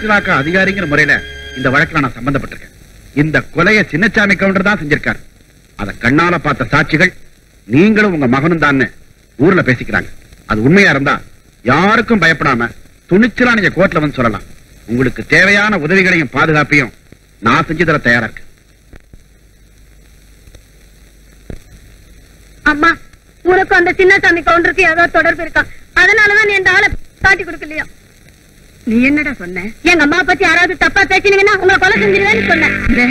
வனத்திலாக்க அதிகாரிங்கிற முறையில இந்த வழக்குல நான் சம்பந்தப்பட்டிருக்கேன். இந்த கொலையை சின்னச்சாமி கவுண்டர் தான் செஞ்சிருக்காரு. அத கண்ணால பார்த்த சாட்சிகள் நீங்களும் உங்க மகனும் தான் ஊர்ல பேசிக்கிறாங்க. அது உண்மையா இருந்தா யாருக்கும் பயப்படாம துணிச்சலா நீங்க கோர்ட்ல வந்து சொல்லலாம். உங்களுக்கு தேவையான உதவிகளையும் பாதுகாப்பையும் நான் செஞ்சு தர தயாரா இருக்கேன். அம்மா, உனக்கு அந்த சின்னசாமி கவுண்டருக்கு ஏதாவது தொடர்பு இருக்கா? அதனாலதான் நீ இந்த ஆளை காட்டி கொடுக்கலையா? நீ என்னடா சொன்ன? எங்க அம்மா பத்தி யாராவது தப்பா பேசினீங்கன்னா உங்களை கொலை செஞ்சிருவேன்னு சொன்னேன்.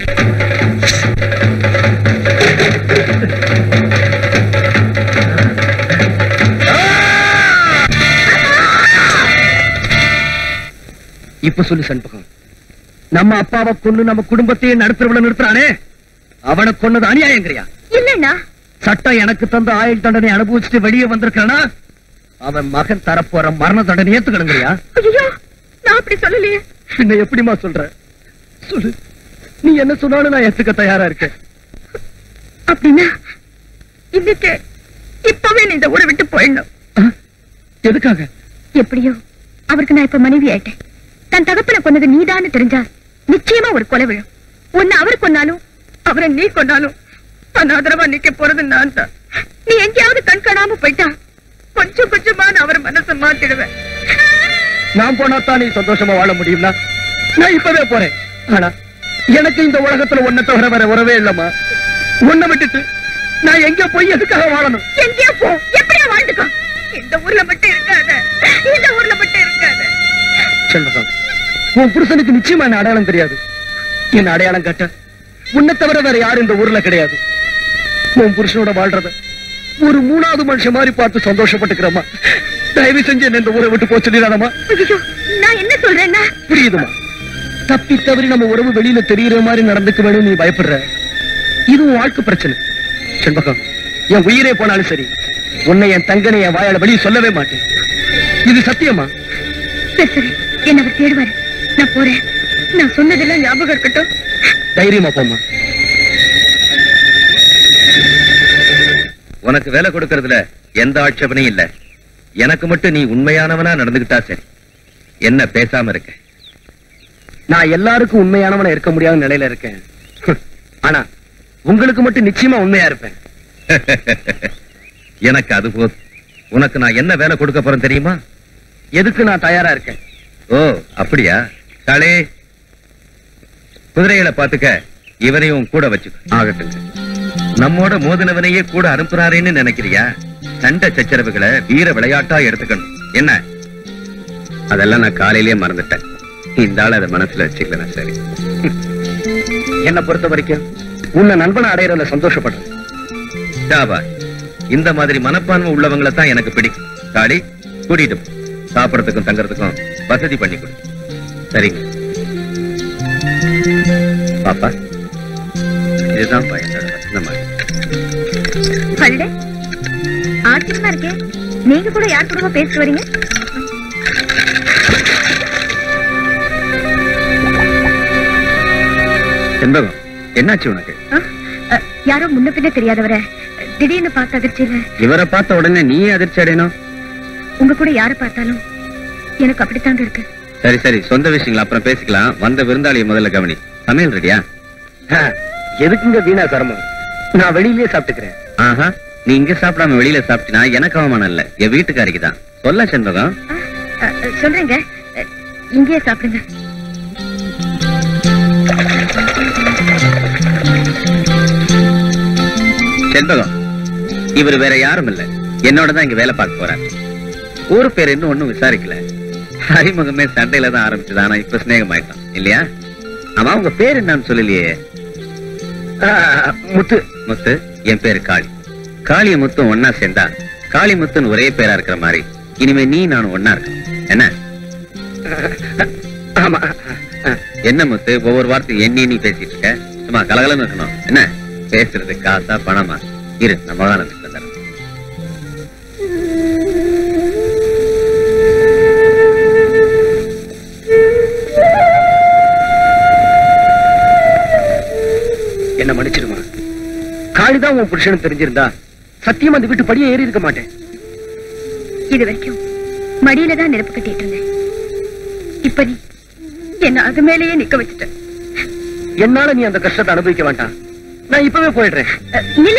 இப்ப சொல்லு சண்பகம், நம்ம அப்பாவை கொண்டு நம்ம குடும்பத்தையே நடுத்தரவுல நிறுத்துறானே, அவனை கொன்னது அநியாயங்கிறியா? இல்லன்னா சட்டம் எனக்கு தந்த ஆயுள் தண்டனை அனுபவிச்சுட்டு வெளியே வந்திருக்கானா, அவன் மகன் தரப்போற மரண தண்டனை ஏத்துக்கணுங்கிறியா? ஐயோ, நான் அப்படி சொல்லலையே. பின்ன எப்படிமா சொல்ற? சொல்லு, நீ என்ன சொன்னாலும் நான் ஏத்துக்க தயாரா இருக்கேன். அப்படின்னா இன்னைக்கு இப்பவே நீ இந்த ஊரை விட்டு போயிடணும். எதுக்காக? எப்படியோ அவருக்கு நான் இப்ப மனைவி ஆயிட்டேன். தன் தகப்பனை கொன்னது நீதான்னு தெரிஞ்சா நிச்சயமா ஒரு கொலை விழும். ஒன்னு அவர் கொன்னாலும் அவரை நீ கொன்னாலும் அனாதரவா நிக்க போறது நான் தான். நீ எங்கேயாவது கண் காணாம போயிட்டா கொஞ்சம் கொஞ்சமா நான் அவர் மனசை மாத்திடுவேன். நான் போனாத்தான் நீ சந்தோஷமா வாழ முடியும்னா நான் இப்பவே போறேன். ஆனா எனக்கு இந்த உலகத்துல ஒன்ன தவிர வேற உறவே இல்லம்மா. உன்னை விட்டுட்டு நான் எங்க போய் எதுக்காக வாழணும்? எங்கேயோ போ, எப்படியா வாழ்ந்துக்கோ. இந்த ஊர்ல மட்டும் இருக்காத, இந்த ஊர்ல மட்டும் இருக்காத. செல்வகம், உன் புருஷனுக்கு நிச்சயமா என்ன அடையாளம் தெரியாது. என்ன அடையாளம் காட்ட உன்னை தவிர வேற யாரும் இந்த ஊர்ல கிடையாது. உன் புருஷனோட வாழ்றத ஒரு மூணாவது மனுஷன் மாதிரி பார்த்து சந்தோஷப்பட்டுக்கிறமா. தயவு செஞ்சு என்ன இந்த ஊரை விட்டு போக சொல்லிடாதமா. நான் என்ன சொல்றேன்னா? புரியுதுமா, தப்பி தவறி நம்ம உறவு வெளியில தெரியுற மாதிரி நடந்துக்க வேணும் நீ பயப்படுற. இதுவும் வாழ்க்கை பிரச்சனை. செண்பகம், என் உயிரே போனாலும் சரி, உன்னை என் தங்கனை என் வாயால வெளியே சொல்லவே மாட்டேன். இது சத்தியமா? சரி சரி, என்ன அவர் தேடுவாரு. நான் போறேன். நான் சொன்னதெல்லாம் ஞாபகம் இருக்கட்டும். தைரியமா போமா. உனக்கு வேலை கொடுக்கறதுல எந்த ஆட்சேபனையும் இல்ல. எனக்கு மட்டும் நீ உண்மையானவனா நடந்துகிட்டா சரி. என்ன பேசாம இருக்க? நான் எல்லாருக்கும் உண்மையானவனா இருக்க முடியாத நிலையில இருக்கேன். ஆனா உங்களுக்கு மட்டும் நிச்சயமா உண்மையா இருப்பேன். எனக்கு அது போதும். உனக்கு நான் என்ன வேலை கொடுக்க போறேன் தெரியுமா? எதுக்கு நான் தயாரா இருக்கேன். ஓ அப்படியா? காளே, குதிரைகளை பாத்துக்க. இவனையும் கூட வச்சுக்க. ஆகட்டுங்க. நம்மோட மோதினவனையே கூட அனுப்புறாருன்னு நினைக்கிறியா? சண்டை சச்சரவுகளை வீர விளையாட்டா எடுத்துக்கணும். என்ன? அதெல்லாம் நான் காலையிலேயே மறந்துட்டேன். இந்த ஆள் அதை மனசுல வச்சுக்கல. சரி, என்ன பொறுத்த வரைக்கும் உன்னை நண்பனை அடையறதுல சந்தோஷப்படுறேன். இந்த மாதிரி மனப்பான்மை உள்ளவங்களை தான் எனக்கு பிடிக்கும். காளி, கூட்டிட்டு சாப்பிடறதுக்கும் தங்கறதுக்கும் வசதி பண்ணி கொடு. சரிங்க பாப்பா, இதுதான் பையனோட வசனமா. ஆச்சரியமா இருக்கே, நீங்க கூட யார் கூடவா பேசிட்டு வரீங்க? செண்பகம், என்னாச்சு உனக்கு? யாரோ முன்ன பின்ன தெரியாதவரை திடீர்னு பார்த்த அதிர்ச்சியில. இவரை பார்த்த உடனே நீயே அதிர்ச்சி அடையணும். உங்க கூட யாரை பார்த்தாலும் எனக்கு அப்படித்தாங்க இருக்கு. சரி சரி, சொந்த விஷயங்கள் அப்புறம் பேசிக்கலாம். வந்த விருந்தாளியை முதல்ல கவனி. சமையல் ரெடியா? எதுக்குங்க வீணா சிரமம்? நான் வெளியிலேயே சாப்பிட்டுக்கிறேன். ஆஹா, நீ இங்க சாப்பிடாம வெளியில சாப்பிட்டினா எனக்கு அவமானம் இல்ல, என் வீட்டுக்காரிக்கு தான். சொல்ல செண்பகம். சொல்றேங்க, இங்கேயே சாப்பிடுங்க. செண்பகம், இவர் வேற யாரும் இல்ல, என்னோடதான் இங்க வேலை பார்க்க போறாரு. ஊரு பேர் இன்னும் ஒண்ணும் விசாரிக்கல. அறிமுகமே சண்டையில தான் ஆரம்பிச்சது. ஆனா இப்ப சிநேகம் ஆயிட்டான் இல்லையா? ஆமா, உங்க பேர் என்னன்னு சொல்லலையே? முத்து. முத்து, என் பேரு காளி. காளிய முத்தும் ஒன்னா சேர்ந்தா காளி முத்துன்னு ஒரே பேரா இருக்கிற மாதிரி இனிமே நீ நானும் ஒன்னா இருக்கோம். என்ன? ஆமா. என்ன முத்து, ஒவ்வொரு வார்த்தையும் எண்ணி நீ பேசிட்டு இருக்க? சும்மா கலகலன்னு இருக்கணும். என்ன பேசுறது? காசா பணமா? இரு, நம்ம தான் தரேன். என்ன மன்னிச்சிருமா. காளிதான் உன் புருஷனுக்கு தெரிஞ்சிருந்தா சத்தியம் அந்த வீட்டு படியே ஏறி இருக்க மாட்டேன். இது வரைக்கும் மடியில தான் நெருப்பு கட்டிட்டு இருந்தேன். இப்ப நீ என்ன அது மேலேயே நிக்க வச்சுட்ட. என்னால நீ அந்த கஷ்டத்தை அனுபவிக்க வேண்டாம். நான் இப்பவே போயிடுறேன். இல்ல,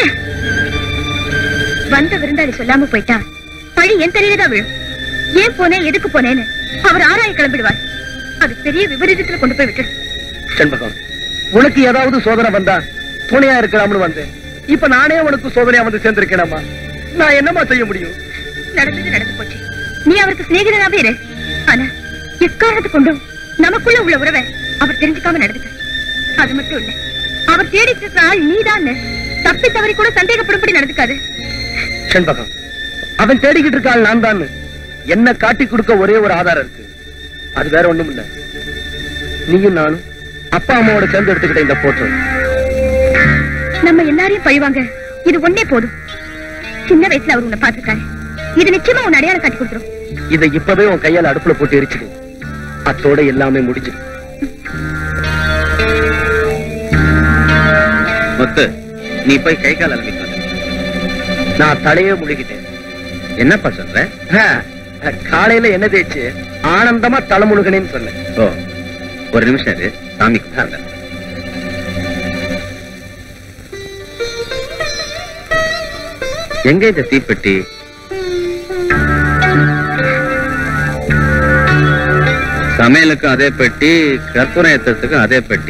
வந்த விருந்தாளி சொல்லாம போயிட்டா பழி என் தலையிலதான் விழும். ஏன் போனேன், எதுக்கு போனேன்னு அவர் ஆராய கிளம்பிடுவார். அது பெரிய விபரீதத்துல கொண்டு போய் விட்டு. செண்பகம், உனக்கு ஏதாவது சோதனை வந்தா துணையா இருக்கலாம்னு வந்தேன். இப்ப நானே உனக்கு சோதனையா வந்து சேர்ந்திருக்கேனம்மா. நான் என்னமா செய்ய முடியும்? நடந்தது நடந்து போச்சு. நீ அவருக்கு சிநேகிதனாவே இரு. ஆனா எக்காரணத்து கொண்டும் நமக்குள்ள உள்ள உறவை அவர் தெரிஞ்சுக்காம நடந்துக்க. அது மட்டும் இல்ல, அவர் தேடிட்டு இருக்கிற ஆள் நீதான் தப்பி தவறி கூட சந்தேகப்படும்படி நடந்துக்காது. செண்பகம், அவன் தேடிக்கிட்டு இருக்க ஆள் நான் தான். என்ன காட்டி கொடுக்க ஒரே ஒரு ஆதாரம் இருக்கு. அது வேற ஒண்ணும் இல்ல, நீயும் நானும் அப்பா அம்மாவோட சேர்ந்து எடுத்துக்கிட்ட இந்த போட்டோ. நம்ம எல்லாரையும் பழிவாங்க இது ஒன்னே போதும். சின்ன வயசுல அவர் உன்னை பாத்துருக்காரு. இது நிச்சயமா உன் அடையாளம் காட்டி கொடுத்துரும். இதை இப்பவே உன் கையால அடுப்புல போட்டு எரிச்சிடு. அத்தோட எல்லாமே முடிஞ்சிடும். முத்து, நீ போய் கை கால் அலம்பிக்க. நான் தலையே முழுகிட்டேன். என்னப்பா சொல்ற? காலையில என்ன தேய்ச்சு ஆனந்தமா தலை முழுகனேன்னு சொன்னேன். ஓ, ஒரு நிமிஷம் இரு, சாமி கும்பிட்டாங்க. எங்க இந்த தீப்பெட்டி? சமையலுக்கும் அதே பெட்டி, கற்பூரம் ஏத்துறதுக்கும் அதே பெட்டி.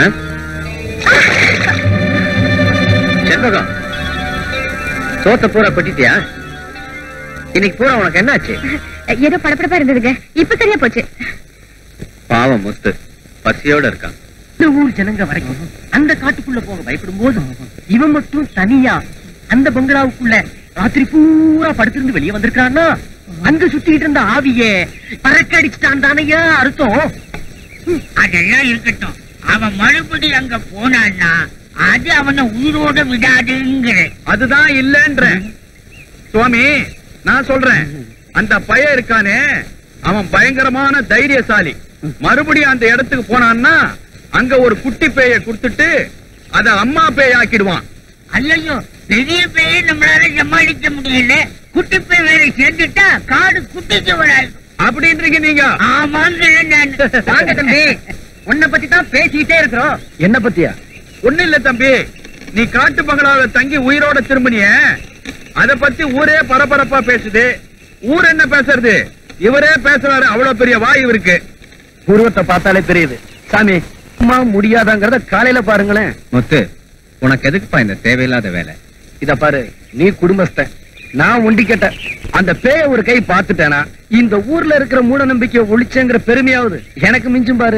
செண்பகம், சோத்த பூரா பெட்டிட்டியா? இன்னைக்கு பூரா உனக்கு என்னாச்சு? ஏதோ படப்படப்பா இருந்ததுங்க, இப்ப சரியா போச்சு. பாவம் முத்து பசியோட இருக்கான். இந்த ஊர் ஜனங்க வரைக்கும் அந்த காட்டுக்குள்ள போக பயப்படும் போது இவன் மட்டும் தனியா அந்த பங்களாவுக்குள்ள ராத்திரி பூரா படுத்திருந்து வெளியே வந்திருக்கான்னா அங்க சுத்திட்டு இருந்த ஆவியே பறக்கடிச்சுட்டான் தானையா அர்த்தம். அதெல்லாம் இருக்கட்டும், அவன் மறுபடி அங்க போனான்னா அது அவனை உயிரோட விடாதுங்கிற. அதுதான் இல்லன்ற சுவாமி, நான் சொல்றேன். அந்த பையன் இருக்கானே, அவன் பயங்கரமான தைரியசாலி. மறுபடியும் அந்த இடத்துக்கு போனான்னா அங்க ஒரு குட்டி பேயை கொடுத்துட்டு அத அம்மா பேய் ஆக்கிடுவான். அல்லையோ, பெரிய பேயை நம்மளால சமாளிக்க முடியல, குட்டி பேய் வேற சேர்ந்துட்டா காடு குட்டிக்கு வராது அப்படின்றீங்க நீங்க? ஆமாங்க. வாங்க தம்பி, உன்னை பத்தி தான் பேசிக்கிட்டே இருக்கிறோம். என்ன பத்தியா? ஒண்ணு இல்ல தம்பி, நீ காட்டு பங்களாவில தங்கி உயிரோட திரும்பினிய, அத பத்தி ஊரே பரபரப்பா பேசுது. ஊர் என்ன பேசுறது? இவரே பேசுறாரு. அவ்வளவு பெரிய வாய் இவருக்கு. உருவத்தை பார்த்தாலே தெரியுது. சாமி, அம்மா முடியாதாங்கிறத காலையில பாருங்களேன். முத்து, உனக்கு எதுக்குப்பா இந்த தேவையில்லாத வேலை? இத பாரு, நீ குடும்பஸ்த, நான் ஒண்டி கேட்ட. அந்த பேய ஒரு கை பார்த்துட்டேனா இந்த ஊர்ல இருக்கிற மூட நம்பிக்கையை ஒழிச்சேங்கிற பெருமையாவது எனக்கு மிஞ்சும் பாரு.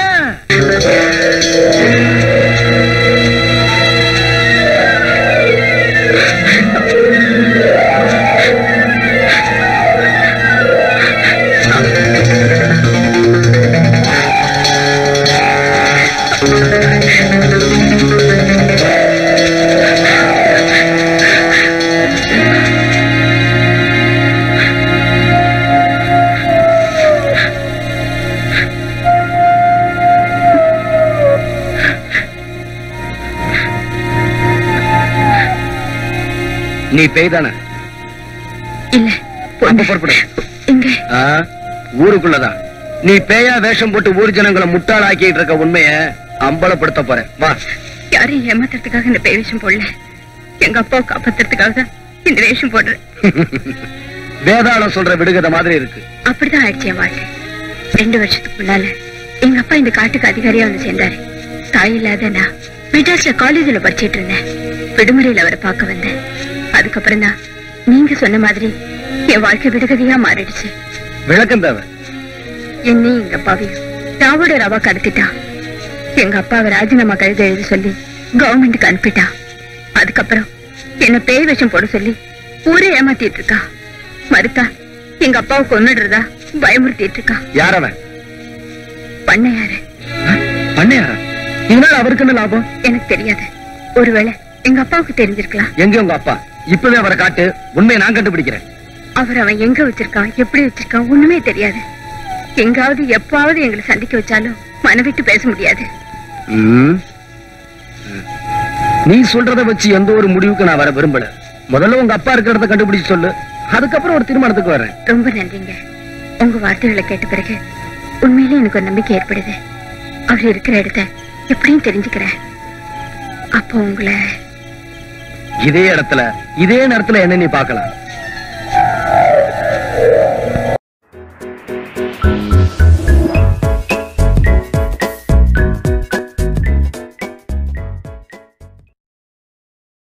நீ பேய்தானே? இல்ல, அப்ப புறப்படு. இங்க ஊருக்குள்ளதான். நீ பேயா வேஷம் போட்டு ஊர் ஜனங்களை முட்டாளாக்கிட்டு இருக்க உண்மைய அம்பலப்படுத்த போறேன். வா. யாரையும் ஏமாத்துறதுக்காக இந்த பேய் வேஷம் போடல. எங்க அப்பாவை காப்பாத்துறதுக்காக தான் இந்த வேஷம் போடுறேன். வேதாளம் சொல்ற விடுகதை மாதிரி இருக்கு. அப்படிதான் ஆயிடுச்சு என் வாழ்க்கை. 2 வருஷத்துக்கு முன்னால எங்க அப்பா இந்த காட்டுக்கு அதிகாரியா வந்து சேர்ந்தாரு. தாய் இல்லாத நான் மெட்ராஸ்ல காலேஜ்ல படிச்சிட்டு இருந்தேன். விடுமுறையில அவரை பார்க்க வந்தேன். அதுக்கப்புறம் தான் நீங்க சொன்ன மாதிரி என் வாழ்க்கை விடுகதையா மாறிடுச்சு. விளக்கம் தேவை. என்னையும் எங்க அப்பாவையும் ராவோட ரவா கடத்திட்டான். எங்க அப்பாவை ராஜினாமா கழுத எழுதி சொல்லி கவர்மெண்ட்டுக்கு அனுப்பிட்டான். அதுக்கப்புறம் என்ன பேய் வேஷம் போட சொல்லி ஊரே ஏமாத்திட்டு இருக்கா. மறுத்தா எங்க அப்பாவை கொன்னுடுறதா பயமுறுத்திட்டு இருக்கா. யாரவன்? பண்ணையாரு. பண்ணையாரா? இதனால அவருக்கு என்ன லாபம்? எனக்கு தெரியாது. ஒருவேளை எங்க அப்பாவுக்கு தெரிஞ்சிருக்கலாம். எங்க உங்க அப்பா? இப்பவே அவரை காட்டு, உண்மையை நான் கண்டுபிடிக்கிறேன். அவர் அவன் எங்க வச்சிருக்கான், எப்படி வச்சிருக்கான் ஒண்ணுமே தெரியாது. எங்காவது எப்பாவது எங்களை சந்திக்க வச்சாலும் மனவிட்டு பேச முடியாது. நீ சொல்றத வச்சு எந்த ஒரு முடிவுக்கு நான் வர விரும்பல. முதல்ல உங்க அப்பா இருக்கிறத கண்டுபிடிச்சு சொல்லு, அதுக்கப்புறம் ஒரு தீர்மானத்துக்கு வரேன். ரொம்ப நன்றிங்க. உங்க வார்த்தைகளை கேட்ட பிறகு உண்மையிலே எனக்கு ஒரு நம்பிக்கை ஏற்படுது. அவர் இருக்கிற இடத்த எப்படியும் தெரிஞ்சுக்கிறேன். அப்போ உங்களை இதே இடத்துல இதே நேரத்துல என்ன நீ பார்க்கலாம்.